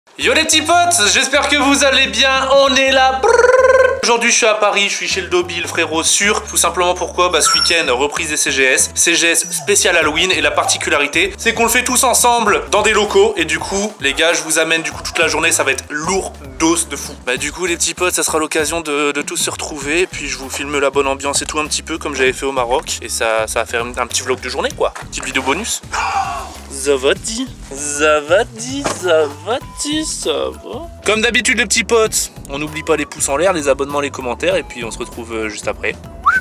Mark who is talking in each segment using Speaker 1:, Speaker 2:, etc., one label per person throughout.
Speaker 1: Yo les petits potes, j'espère que vous allez bien, on est là. Aujourd'hui je suis à Paris, je suis chez le Dobby, le frérot sûr. Tout simplement pourquoi, bah ce week-end, reprise des CGS. CGS spécial Halloween et la particularité, c'est qu'on le fait tous ensemble dans des locaux. Et du coup, les gars, je vous amène du coup toute la journée, ça va être lourd dose de fou. Bah du coup les petits potes, ça sera l'occasion de tous se retrouver. Et puis je vous filme la bonne ambiance et tout un petit peu comme j'avais fait au Maroc. Et ça va faire un petit vlog de journée quoi, petite vidéo bonus. Ça va dit, ça va dit, ça va dit, ça va. Comme d'habitude les petits potes, on n'oublie pas les pouces en l'air, les abonnements, les commentaires et puis on se retrouve juste après.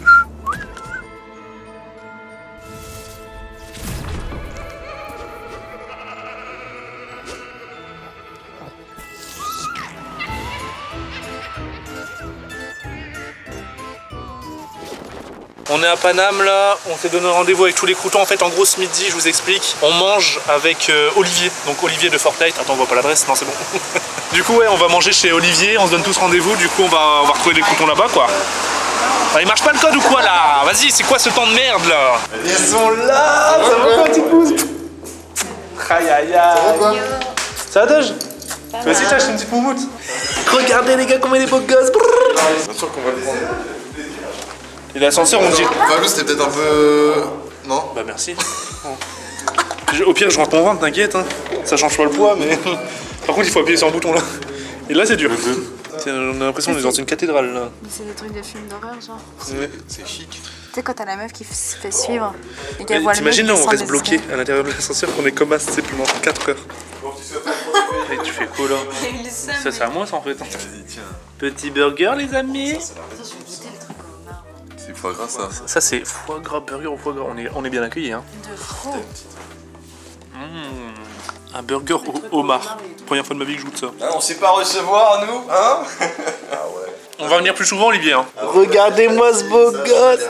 Speaker 1: On est à Paname là, on s'est donné rendez-vous avec tous les croutons. En fait, en gros, ce midi, je vous explique, on mange avec Olivier. Donc Olivier de Fortnite. Attends, on voit pas l'adresse, non c'est bon. Du coup, ouais, on va manger chez Olivier, on se donne tous rendez-vous. Du coup, on va retrouver les croutons là-bas quoi. Ah, il marche pas le code ou quoi là? Vas-y, c'est quoi ce temps de merde là? Ils sont là, ça va quoi, petit pouce? Aïe aïe aïe. Ça va Doge? Toi aussi, t'as acheté une petite moumoute? Regardez les gars, comment il est beau gosse.
Speaker 2: Bien sûr qu'on va le prendre.
Speaker 1: Et l'ascenseur, on dit.
Speaker 2: Enfin, c'était peut-être un peu. Non?
Speaker 1: Bah merci. Au pire, je rentre mon ventre, t'inquiète. Hein. Ça change pas le poids, mais. Par contre, il faut appuyer sur un bouton là. Et là, c'est dur. On a l'impression d'être dans une cathédrale là.
Speaker 3: Mais c'est des trucs de films d'horreur, genre.
Speaker 2: C'est chic.
Speaker 3: Tu sais, quand t'as la meuf qui se fait suivre et qu'elle voit le mec.
Speaker 1: T'imagines là, on reste bloqué
Speaker 3: escaliers.
Speaker 1: à l'intérieur de l'ascenseur, qu'on est comme assez pendant 4 heures. Et tu fais quoi là? Ça, c'est à moi ça en fait.
Speaker 2: Vas-y, tiens.
Speaker 1: Petit burger, les amis.
Speaker 2: C'est foie gras ça.
Speaker 1: Ça, c'est foie gras, burger au foie gras. On est bien accueillis. Hein.
Speaker 3: De trop.
Speaker 1: Un burger au homard. Première fois de ma vie que je goûte ça.
Speaker 4: Hein, on sait pas recevoir, nous, hein?
Speaker 2: Ah ouais.
Speaker 1: On va venir plus souvent, Olivier. Hein. Regardez-moi ce beau gosse.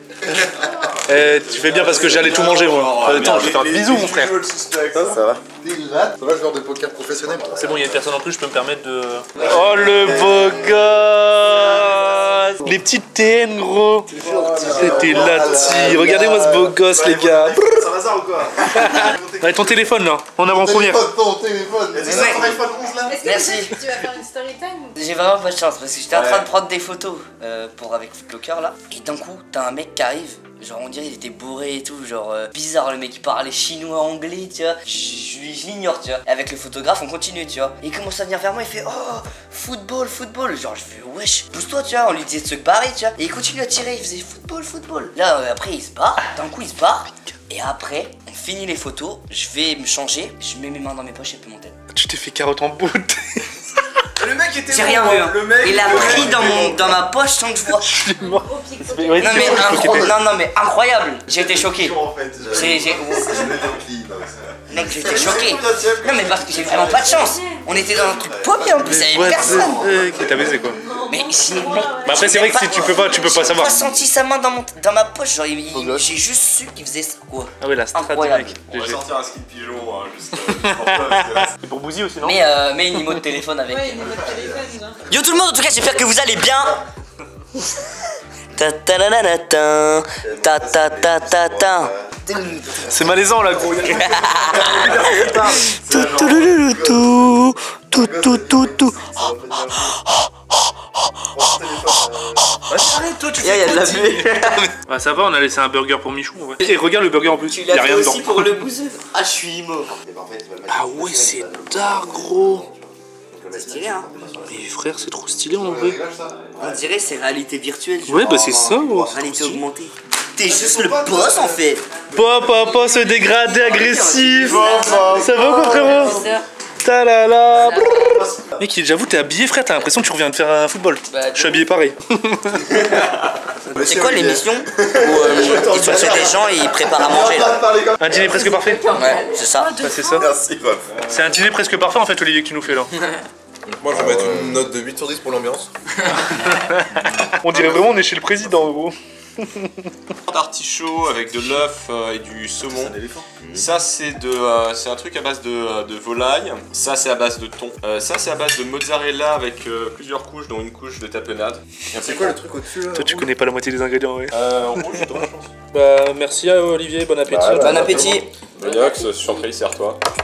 Speaker 1: Tu fais bien parce que j'allais tout manger moi. Attends, je vais faire un bisou mon frère.
Speaker 2: Ça va? Ça va, joueur de poker professionnel?
Speaker 1: C'est bon, il y a une personne en plus, je peux me permettre de... Oh le beau gosse. Les petites TN gros. C'était là-dessus. Regardez-moi ce beau gosse les gars.
Speaker 2: Ça va ça ou quoi?
Speaker 1: Allez, ton téléphone là, en avant-première.
Speaker 2: Ton téléphone. Est-ce que c'est ton iPhone 11 là?
Speaker 5: Merci.
Speaker 3: Tu vas faire une story time?
Speaker 5: J'ai vraiment pas de chance parce que j'étais en train de prendre des photos avec Footlocker là. Et d'un coup, t'as un mec qui arrive. Genre on dirait il était bourré et tout, genre bizarre le mec, il parlait chinois, anglais, tu vois. Je l'ignore, tu vois. Et avec le photographe on continue, tu vois. Et il commence à venir vers moi, il fait oh football, football. Genre je fais wesh, pousse-toi, tu vois. On lui disait de se barrer, tu vois. Et il continue à tirer, il faisait football, football. Là après il se barre, d'un coup il se barre. Et après on finit les photos, je vais me changer, je mets mes mains dans mes poches et puis mon tel.
Speaker 1: Tu t'es fait carotte en bout.
Speaker 4: Le mec était
Speaker 5: J'ai rien vu, hein.
Speaker 4: Le mec,
Speaker 5: il a pris dans ma poche sans que je vois.
Speaker 1: Ouais,
Speaker 5: Non mais incroyable. J'ai été choqué.
Speaker 2: En fait,
Speaker 5: Mec, j'étais choqué. Non mais parce que j'ai vraiment pas de chance. On était dans un truc paumé en plus, il y avait personne.
Speaker 1: Qui t'a baisé quoi.
Speaker 5: Mais j'ai.
Speaker 1: Mais après c'est vrai que si tu peux pas savoir.
Speaker 5: J'ai pas senti sa main dans ma poche, genre j'ai juste su qu'il faisait ça quoi.
Speaker 1: Ah ouais la strat
Speaker 5: Incroyable.
Speaker 1: mec.
Speaker 4: On va sortir un ski de pigeon, hein, juste.
Speaker 1: C'est pour Bouzy aussi non?
Speaker 5: Mais une numéro de téléphone avec.
Speaker 3: Ouais, il est votre téléphone, genre.
Speaker 5: Yo tout le monde, en tout cas j'espère que vous allez bien. Ta ta ta ta ta ta ta ta ta.
Speaker 1: C'est malaisant là gros. Arrête toi tu fais.
Speaker 5: Il y a de la buée.
Speaker 1: Bah ça va, on a laissé un burger pour Michou en vrai. Et regarde le burger en plus,
Speaker 5: Tu
Speaker 1: il y a
Speaker 5: l'as fait
Speaker 1: rien dedans.
Speaker 5: aussi pour le bouseux. Ah je suis mort.
Speaker 1: Ah ouais c'est tard gros.
Speaker 5: C'est stylé hein.
Speaker 1: Mais frère c'est trop stylé en vrai.
Speaker 5: On dirait c'est réalité virtuelle. genre.
Speaker 1: Ouais bah c'est ça gros.
Speaker 5: Réalité augmentée. T'es juste le boss en fait.
Speaker 1: Papa ce dégradé agressif. Ça va quoi frérot? Talala. Mec j'avoue t'es habillé frère, t'as l'impression que tu reviens de faire un football. Je suis habillé pareil.
Speaker 5: C'est quoi l'émission où ils sont chez des gens et ils préparent à manger là?
Speaker 1: Un dîner presque parfait.
Speaker 5: Ouais, c'est ça.
Speaker 1: Bah, c'est ça.
Speaker 2: Merci, ref.
Speaker 1: C'est un dîner presque parfait en fait Olivier que tu nous fais là.
Speaker 2: Moi je vais mettre une note de 8 sur 10 pour l'ambiance.
Speaker 1: On dirait vraiment on est chez le président gros.
Speaker 4: D'artichaut avec de l'œuf et du saumon. Ça c'est c'est un truc à base de volaille. Ça c'est à base de thon. Ça c'est à base de mozzarella avec plusieurs couches, dont une couche de tapenade.
Speaker 2: C'est quoi le truc au-dessus là?
Speaker 1: Toi tu connais pas la moitié des ingrédients ouais.
Speaker 4: Rouge, je pense.
Speaker 1: Bah merci à Olivier, bon appétit.
Speaker 5: Bon appétit.
Speaker 4: Yox, je suis en train de servir toi.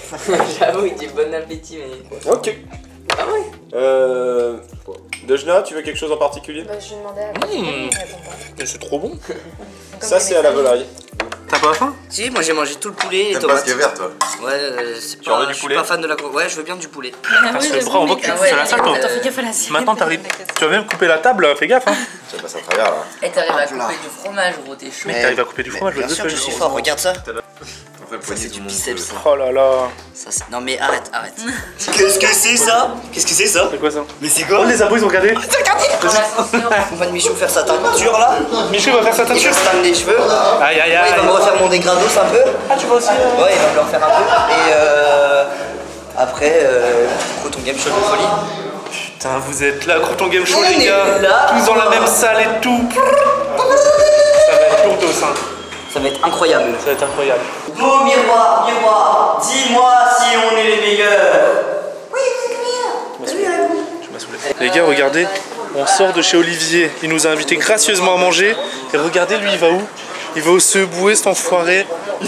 Speaker 5: J'avoue, il dit bon appétit, mais.
Speaker 4: Ok.
Speaker 5: Ah ouais.
Speaker 4: Dejna, tu veux quelque chose en particulier?
Speaker 3: Bah, je lui demandais à quoi il répond pas.
Speaker 1: Mais c'est trop bon.
Speaker 4: Ça, c'est à la volaille.
Speaker 1: T'as pas faim?
Speaker 5: Si, moi j'ai mangé tout le poulet et les
Speaker 2: T'aimes pas ce
Speaker 5: tomates.
Speaker 2: qui est vert, toi?
Speaker 5: Ouais, c'est
Speaker 4: Tu en veux
Speaker 5: pas.
Speaker 4: du
Speaker 5: Je suis
Speaker 4: poulet
Speaker 5: pas fan de la. Ouais, je veux bien du poulet.
Speaker 1: C'est vrai, on voit que tu
Speaker 5: Ah
Speaker 1: fais
Speaker 5: ouais,
Speaker 1: la salle, toi.
Speaker 3: Attends, fais gaffe à la sienne.
Speaker 1: Maintenant, t'arrives. Tu vas même couper la table, fais gaffe, hein.
Speaker 2: Ça passe à travers, là.
Speaker 5: Et t'arrives à couper du fromage, gros, t'es chaud.
Speaker 1: Mais t'arrives à couper du fromage,
Speaker 5: Bien sûr que je suis fort, regarde ça.
Speaker 2: Après,
Speaker 5: Ça, c'est du biceps. Ça.
Speaker 1: Oh là là.
Speaker 5: Ça, c'est... Non, mais arrête. Qu'est-ce que c'est ça? Qu'est-ce que c'est ça?
Speaker 1: C'est quoi ça?
Speaker 5: Mais c'est
Speaker 1: Oh,
Speaker 5: quoi?
Speaker 1: les abos, ils ont regardé.
Speaker 5: On va de Michou faire sa teinture là.
Speaker 1: Michel va faire sa
Speaker 5: Il va
Speaker 1: teinture.
Speaker 5: se teindre les cheveux.
Speaker 1: Aïe aïe
Speaker 5: Ouais, il va
Speaker 1: aïe.
Speaker 5: me refaire mon dégrados un peu.
Speaker 1: Ah, tu vas aussi.
Speaker 5: Ouais, il va me le refaire un peu. Et après, Crouton Game Show de folie.
Speaker 1: Putain, vous êtes là, Crouton Game Show,
Speaker 5: On
Speaker 1: les
Speaker 5: est
Speaker 1: gars.
Speaker 5: là.
Speaker 1: Tous dans la même salle et tout. Ça va être lourd, hein.
Speaker 5: Ça va être incroyable.
Speaker 1: Ça va être incroyable.
Speaker 5: Oh miroir, miroir, dis-moi si on est les meilleurs. Oui, vous êtes meilleurs.
Speaker 1: Tu m'as saoulé. Les gars, regardez, on sort de chez Olivier. Il nous a invités gracieusement à manger. Et regardez, lui, il va où? Il va au Seboué, cet enfoiré.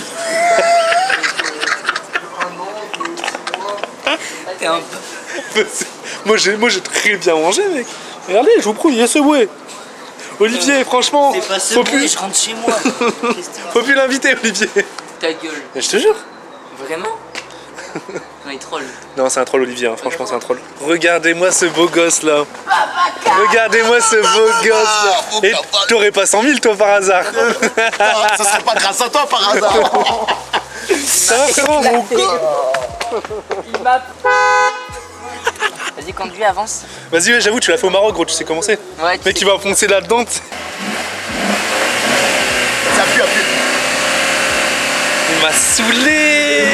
Speaker 5: T'es un peu...
Speaker 1: Moi, j'ai très bien mangé, mec. Regardez, je vous prouve, il y a Seboué. Olivier, franchement,
Speaker 5: C'est pas ce
Speaker 1: faut
Speaker 5: bruit,
Speaker 1: plus,
Speaker 5: je rentre chez moi.
Speaker 1: faut plus l'inviter, Olivier.
Speaker 5: Ta gueule.
Speaker 1: Mais je te jure.
Speaker 5: Vraiment? Non, il troll.
Speaker 1: Non, c'est un troll, Olivier, hein. Franchement, c'est un troll. Regardez-moi ce beau gosse là. Regardez-moi ce beau gosse là. Et t'aurais pas 100 000 toi par hasard.
Speaker 2: Ça serait pas grâce à toi, par hasard.
Speaker 1: Ça va, frérot, mon gosse.
Speaker 5: Il m'a... Vas-y, conduis, avance.
Speaker 1: Vas-y, ouais, j'avoue, tu l'as fait au Maroc, gros, tu sais comment c'est.
Speaker 5: Ouais,
Speaker 1: Mec, il va foncer là-dedans.
Speaker 2: Appuie, appuie.
Speaker 1: Il m'a saoulé.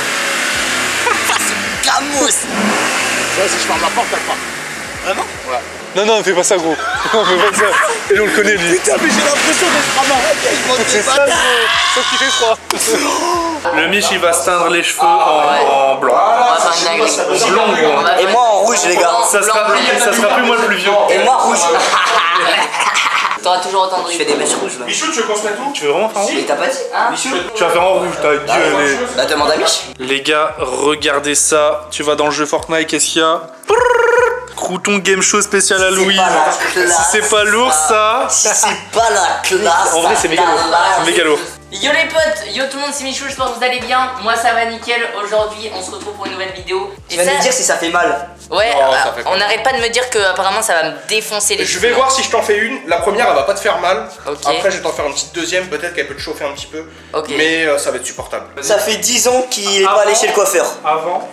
Speaker 5: Gamos.
Speaker 2: Ça, si je ferme la porte, t'as pas.
Speaker 5: Vraiment?
Speaker 2: Ouais.
Speaker 1: Non, non, fais pas ça, gros. Non, fais pas ça. Et on le connaît, lui.
Speaker 2: Putain, mais j'ai l'impression d'être à Marrakech,
Speaker 1: C'est ça, gros. Sauf qu'il fait froid. Le Mich, il va se teindre les cheveux en blanc.
Speaker 5: On va faire une dinguerie.
Speaker 1: Blanc, gros.
Speaker 5: Et moi en rouge, les gars.
Speaker 1: Ça sera plus moi le plus vieux.
Speaker 5: Et moi rouge. T'auras toujours autant de... Je fais des mèches rouges, là.
Speaker 1: Michou, tu veux qu'on se mette où? Tu veux vraiment faire en rouge?
Speaker 5: Mais t'as pas dit? Michou?
Speaker 1: Tu vas faire en rouge, ta gueule.
Speaker 5: Bah demande à Mich.
Speaker 1: Les gars, regardez ça. Tu vas dans le jeu Fortnite, qu'est-ce qu'il y a? Crouton Game Show spécial Halloween.
Speaker 5: pas la classe,
Speaker 1: Si c'est pas lourd, ça.
Speaker 5: Si c'est pas la classe.
Speaker 1: En vrai, c'est méga lourd. C'est méga lourd.
Speaker 6: Yo les potes, yo tout le monde, c'est Michou, j'espère que vous allez bien. Moi ça va nickel. Aujourd'hui, on se retrouve pour une nouvelle vidéo.
Speaker 5: Tu vas me dire si ça fait mal.
Speaker 6: Ouais,
Speaker 4: Non, ça fait pas
Speaker 6: on
Speaker 4: mal.
Speaker 6: n'arrête pas de me dire que apparemment ça va me défoncer les
Speaker 7: Je
Speaker 6: cheveux.
Speaker 7: vais voir si je t'en fais une. La première, elle va pas te faire mal.
Speaker 6: Ok.
Speaker 7: Après, je vais t'en faire une petite deuxième. Peut-être qu'elle peut te chauffer un petit peu.
Speaker 6: Ok.
Speaker 7: Mais ça va être supportable.
Speaker 5: Ça fait 10 ans qu'il est pas allé chez le coiffeur.
Speaker 1: Avant.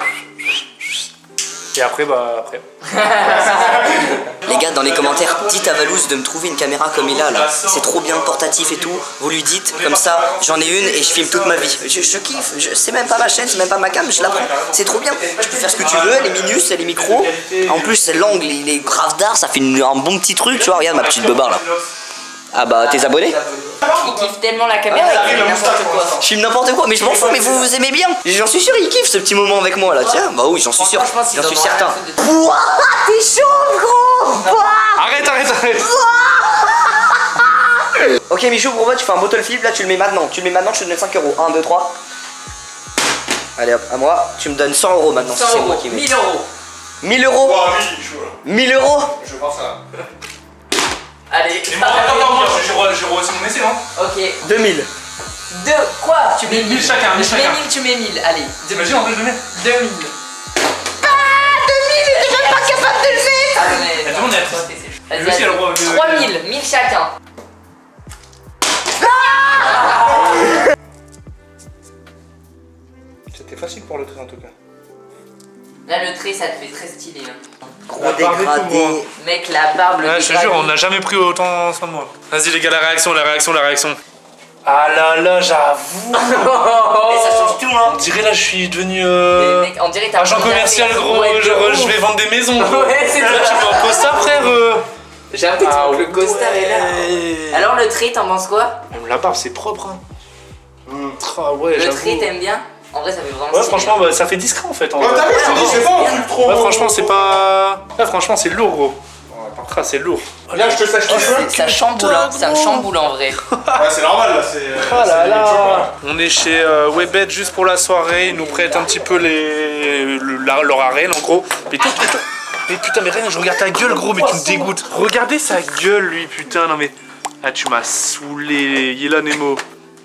Speaker 1: Et après, bah après.
Speaker 5: Les gars, dans les commentaires, dites à Valouz de me trouver une caméra comme il a là. C'est trop bien, portatif et tout. Vous lui dites, comme ça, j'en ai une et je filme toute ma vie. Je kiffe, c'est même pas ma chaîne, c'est même pas ma cam, je la prends. C'est trop bien. Tu peux faire ce que tu veux, elle est minus, elle est micro. En plus, l'angle, il est grave d'art, ça fait un bon petit truc. Tu vois, regarde ma petite beubare là. Ah bah, t'es abonné?
Speaker 6: Il kiffe tellement la caméra, il fait n'importe quoi.
Speaker 5: Je filme n'importe quoi, mais je m'en fous, mais vous aimez bien. J'en suis sûr, il kiffe ce petit moment avec moi là. Tiens, bah oui, j'en suis sûr.
Speaker 6: Franchement, s'ils
Speaker 5: J'en suis
Speaker 6: en ont rien
Speaker 5: certain.
Speaker 6: à foutre de-
Speaker 5: Ouah, t'es chaud, gros.
Speaker 1: Arrête, arrête, arrête.
Speaker 5: Ok Michou, pour moi tu fais un bottle flip, là tu le mets maintenant. Tu le mets maintenant, je te donne 5 euros. 1, 2, 3. Allez hop, à moi. Tu me donnes 100 euros maintenant, si
Speaker 6: 100
Speaker 5: c'est moi
Speaker 6: euros,
Speaker 5: qui mets.
Speaker 6: 1000 euros.
Speaker 5: 1000 euros.
Speaker 7: Oh, oui, chaud là.
Speaker 5: 1000 euros.
Speaker 7: Je vais voir ça.
Speaker 6: Allez.
Speaker 1: J'ai reçu mon essai, non?
Speaker 6: Ok.
Speaker 5: 2000.
Speaker 6: Deux. Quoi? Tu mets 1000
Speaker 1: chacun,
Speaker 6: Je
Speaker 1: 1000
Speaker 6: mets
Speaker 1: chacun.
Speaker 6: 1000, tu mets 1000. Allez.
Speaker 1: T'imagines, en vrai, je le mets.
Speaker 6: 2000. Ah, 2000, t'es même pas capable de le mettre. Ah, mais.
Speaker 1: Elle tourne, elle. Lui aussi, elle a le droit de-
Speaker 6: 3000, 1000 chacun.
Speaker 7: C'était facile pour le trait en tout cas.
Speaker 6: Là, le trait, ça te fait très stylé. Hein.
Speaker 5: Gros
Speaker 1: La barbe et tout,
Speaker 5: dégradé.
Speaker 1: moi.
Speaker 6: Mec, la barbe, le
Speaker 1: Ouais, je te
Speaker 6: dégradé.
Speaker 1: jure, on n'a jamais pris autant soin de moi. Vas-y, les gars, la réaction, la réaction, la réaction. Ah là là, j'avoue.
Speaker 5: Et ça change tout, hein.
Speaker 1: On dirait là, je suis devenu.
Speaker 6: Mais mec, on dirait que t'as
Speaker 1: Agent
Speaker 6: envie
Speaker 1: commercial,
Speaker 6: d'arriver.
Speaker 1: gros.
Speaker 6: Ouais, de
Speaker 1: Genre,
Speaker 6: ouf.
Speaker 1: je vais vendre des maisons, gros.
Speaker 6: Ouais, c'est
Speaker 1: Là,
Speaker 6: ça.
Speaker 1: tu me reposes ça, frère.
Speaker 6: J'ai l'impression
Speaker 1: Ah
Speaker 6: que le costard est là. Alors, le trait, t'en penses quoi?
Speaker 1: Même la barbe, c'est propre. Hein. Ah ouais,
Speaker 6: Le
Speaker 1: j'avoue.
Speaker 6: trait, t'aimes bien? En vrai, ça fait vraiment
Speaker 1: Ouais,
Speaker 6: stylé.
Speaker 1: franchement, bah, ça fait discret en fait. En
Speaker 7: Ouais,
Speaker 1: vrai.
Speaker 7: t'as vu, je te dis, c'est pas un truc trop.
Speaker 1: Ouais, franchement, c'est pas. Ouais, franchement, c'est lourd, gros.
Speaker 7: Ouais,
Speaker 1: Ah, c'est lourd.
Speaker 7: Viens, je te sache les cheveux.
Speaker 6: Ça chamboule, hein. Ça me chamboule en vrai.
Speaker 7: Ouais, c'est normal là, c'est.
Speaker 1: Ah là là. On est chez Webet juste pour la soirée. Ils nous prêtent un petit peu leur arène en gros. Mais putain, mais rien, je regarde ta gueule, gros, mais tu me dégoûtes. Regardez sa gueule, lui, putain, non mais. Ah, tu m'as saoulé, Yela Nemo.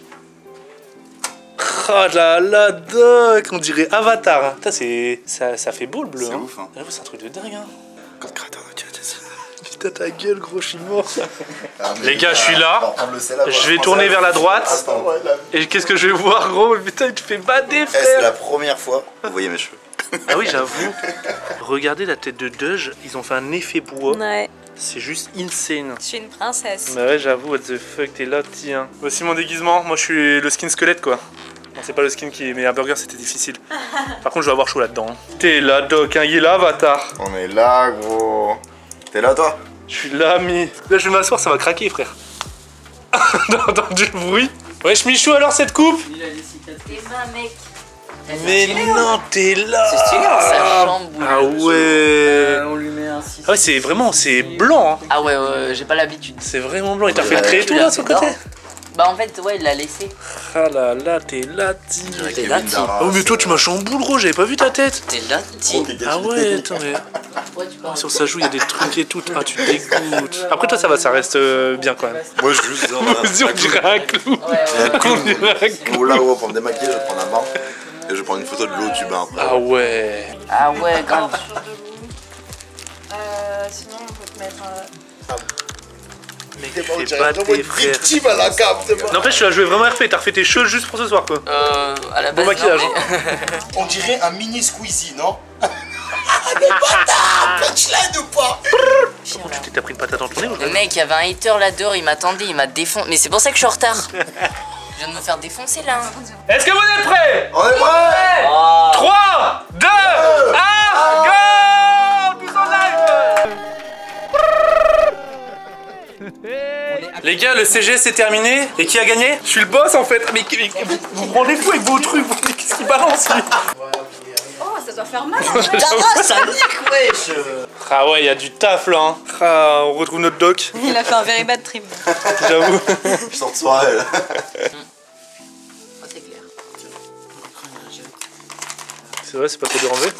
Speaker 1: Oh là là, doc, on dirait Avatar. Hein. Putain, ça fait beau le bleu.
Speaker 2: C'est
Speaker 1: hein.
Speaker 2: ouf, hein.
Speaker 1: J'avoue, c'est un truc de dingue. Hein.
Speaker 2: Code créateur de Diates.
Speaker 1: Putain, ta gueule, gros, je suis mort.
Speaker 2: Ah,
Speaker 1: Les gars, je suis là.
Speaker 2: On le sait, là,
Speaker 1: Je vais tourner vers la droite.
Speaker 2: Attends,
Speaker 1: Et qu'est-ce que je vais voir, gros? Putain, il te fait bader,
Speaker 2: c'est
Speaker 1: frère.
Speaker 2: la première fois que vous voyez mes cheveux.
Speaker 1: Ah oui, j'avoue. Regardez la tête de Doge, ils ont fait un effet bois.
Speaker 3: Ouais,
Speaker 1: C'est juste insane.
Speaker 3: je suis une princesse.
Speaker 1: Bah ouais, j'avoue, what the fuck, t'es là, tiens. Voici mon déguisement, moi je suis le skin squelette quoi. Non, c'est pas le skin qui. Mais un burger c'était difficile. Par contre, je vais avoir chaud là-dedans. Hein. T'es là, Doc, hein, il est là, Avatar.
Speaker 2: On est là, gros. T'es là, toi?
Speaker 1: Je suis là, mi. Là, je vais m'asseoir, ça va craquer, frère. T'as entendu le bruit? Wesh, Michou, alors cette coupe?
Speaker 6: Tes mains, mec.
Speaker 1: Mais non, t'es là.
Speaker 5: C'est stylé, ça chamboule.
Speaker 1: Ah ouais.
Speaker 5: On lui met un 6.
Speaker 1: Ah ouais, c'est vraiment, c'est blanc. Hein.
Speaker 6: Ah ouais, j'ai pas l'habitude.
Speaker 1: C'est vraiment blanc. Il t'a fait le trait et tout là, sur le côté?
Speaker 6: Bah en fait, ouais, il l'a laissé.
Speaker 1: Ah là là, t'es là, Tim.
Speaker 5: T'es là, Tim.
Speaker 1: Oh, mais toi, tu m'as chamboulé, gros, j'avais pas vu ta tête.
Speaker 5: T'es là, Tim.
Speaker 1: Ah ouais, attends, mais.
Speaker 6: Ouais, tu parles.
Speaker 1: Sur sa joue, il y a des trucs et tout. Ah, tu te dégoûtes. Après, toi, ça va, ça reste bien quand même.
Speaker 2: Moi, je juste.
Speaker 1: On dirait un clou. On dirait un clou.
Speaker 2: Ou là, gros, pour me démaquiller, je vais prendre un bain. Et je vais prendre une photo de l'eau du bain après.
Speaker 1: Ah ouais.
Speaker 6: Ah ouais, grave.
Speaker 3: Sinon, on peut te mettre.
Speaker 1: Mec, fais pas tes frères.
Speaker 2: victime à la cave, c'est bon.
Speaker 1: N'empêche, tu as joué vraiment RP. T'as refait tes cheveux juste pour ce soir, quoi.
Speaker 6: À la
Speaker 1: Bon
Speaker 6: base,
Speaker 1: maquillage.
Speaker 6: non, mais-
Speaker 2: On dirait un mini Squeezie, non? Le bâtard! Punchline ou pas?
Speaker 1: Tu t'es pris une patate dans le nez ou
Speaker 6: Le mec, il y avait un hater là dehors, il m'attendait, il m'a défoncé. Mais c'est pour ça que je suis en retard. Je viens de me faire défoncer là.
Speaker 1: Est-ce que vous êtes prêts?
Speaker 2: On est prêts!
Speaker 1: 3, 2, 1, go! Tous en live! Les gars, le CGS est terminé. Et qui a gagné? Je suis le boss en fait. Mais vous vous rendez fou avec vos trucs. Qu'est-ce qui balance lui?
Speaker 3: Oh, ça doit faire mal.
Speaker 5: Ça nique, wesh.
Speaker 1: Ah ouais, il y a du taf là. Hein. Ah, on retrouve notre doc.
Speaker 3: Il a fait un very bad trip.
Speaker 1: J'avoue.
Speaker 2: Je sors de soirée là.
Speaker 6: Oh, c'est clair.
Speaker 1: C'est vrai, c'est pas trop dur à enlever?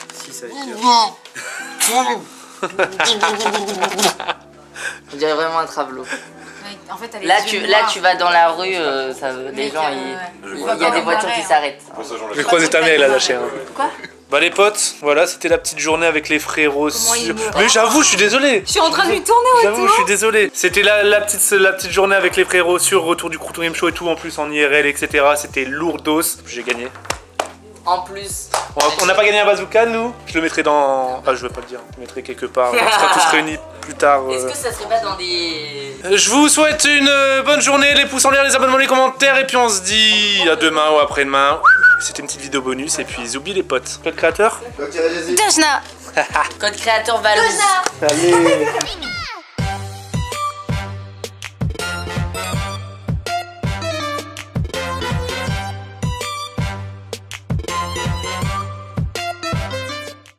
Speaker 6: On dirait vraiment un travelo.
Speaker 3: En fait, elle est
Speaker 6: Là, tu vas dans la rue, les gens, il y a des voitures qui s'arrêtent.
Speaker 1: J'ai croisé ta mère, elle a lâché. Hein.
Speaker 3: Quoi?
Speaker 1: Bah les potes, voilà, c'était la petite journée avec les frérots.
Speaker 3: il me-
Speaker 1: Mais j'avoue, je suis désolé.
Speaker 3: Je suis en train de lui tourner
Speaker 1: J'avoue, je suis désolé. C'était la petite journée avec les frérots sur retour du Crouton Game Show et tout, en plus en IRL, etc. C'était lourdos. J'ai gagné.
Speaker 6: En plus.
Speaker 1: On n'a pas gagné un bazooka, nous. Je le mettrai dans. Ah, je vais pas le dire. Je le mettrai quelque part. On sera tous réunis plus tard.
Speaker 6: Est-ce que ça serait pas dans des.
Speaker 1: Je vous souhaite une bonne journée, les pouces en l'air, les abonnements, les commentaires, et puis on se dit à demain ou après-demain. C'était une petite vidéo bonus, et puis oublie les potes. Code créateur?
Speaker 3: Dejna.
Speaker 6: Code créateur Valouz.
Speaker 1: Allez.